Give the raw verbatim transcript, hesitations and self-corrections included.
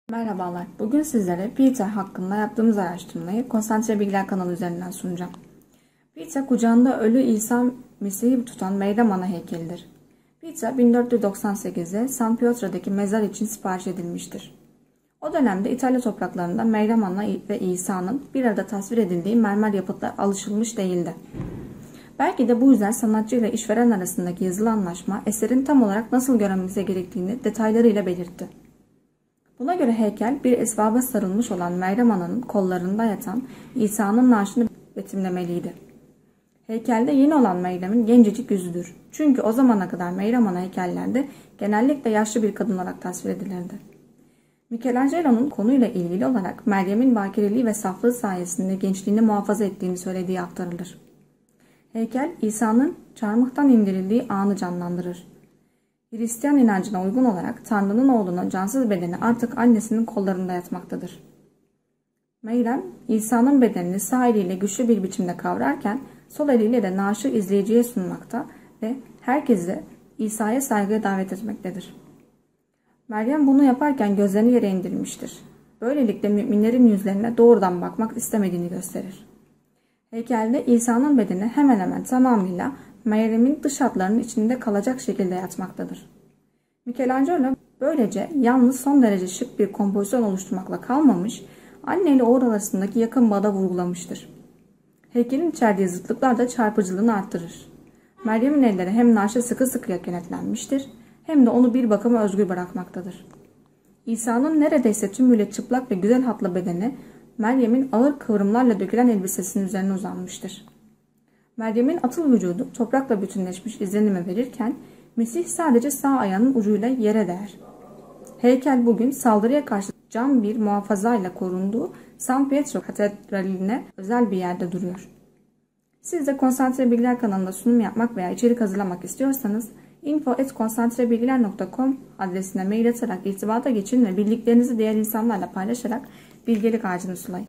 Merhabalar. Bugün sizlere Peter hakkında yaptığımız araştırmayı Konsantre Bilgiler kanalı üzerinden sunacağım. Peter kucağında ölü İsa Mesih'i tutan Meryem Ana heykelidir. Peter bin dört yüz doksan sekiz'de San Pietro'daki mezar için sipariş edilmiştir. O dönemde İtalya topraklarında Meryem Ana ve İsa'nın bir arada tasvir edildiği mermer yapıtlar alışılmış değildi. Belki de bu yüzden sanatçı ile işveren arasındaki yazılı anlaşma eserin tam olarak nasıl görünmesi gerektiğini detaylarıyla belirtti. Buna göre heykel bir esvaba sarılmış olan Meryem Ana'nın kollarında yatan İsa'nın naaşını betimlemeliydi. Heykelde yeni olan Meryem'in gencecik yüzüdür. Çünkü o zamana kadar Meryem Ana heykellerde genellikle yaşlı bir kadın olarak tasvir edilirdi. Michelangelo'nun konuyla ilgili olarak Meryem'in bakireliği ve saflığı sayesinde gençliğini muhafaza ettiğini söylediği aktarılır. Heykel İsa'nın çarmıhtan indirildiği anı canlandırır. Hristiyan inancına uygun olarak Tanrı'nın oğlunun cansız bedeni artık annesinin kollarında yatmaktadır. Meryem, İsa'nın bedenini sağ eliyle güçlü bir biçimde kavrarken sol eliyle de naaşı izleyiciye sunmakta ve herkesi İsa'ya saygıya davet etmektedir. Meryem bunu yaparken gözlerini yere indirmiştir. Böylelikle müminlerin yüzlerine doğrudan bakmak istemediğini gösterir. Heykelde İsa'nın bedeni hemen hemen tamamıyla Meryem'in dış hatlarının içinde kalacak şekilde yatmaktadır. Michelangelo böylece yalnız son derece şık bir kompozisyon oluşturmakla kalmamış, anne ile oğul arasındaki yakın bağı da vurgulamıştır. Heykelin içerdiği zıtlıklar da çarpıcılığını arttırır. Meryem'in elleri hem naaşa sıkı sıkıya kenetlenmiştir, hem de onu bir bakıma özgür bırakmaktadır. İsa'nın neredeyse tümüyle çıplak ve güzel hatlı bedeni, Meryem'in ağır kıvrımlarla dökülen elbisesinin üzerine uzanmıştır. Meryem'in atıl vücudu toprakla bütünleşmiş izlenimi verirken Mesih sadece sağ ayağının ucuyla yere değer. Heykel bugün saldırıya karşı cam bir muhafazayla korunduğu San Pietro Katedrali'ne özel bir yerde duruyor. Siz de Konsantre Bilgiler kanalında sunum yapmak veya içerik hazırlamak istiyorsanız info at konsantrebilgiler nokta com adresine mail atarak irtibata geçin ve bildiklerinizi diğer insanlarla paylaşarak bilgelik ağacını sulayın.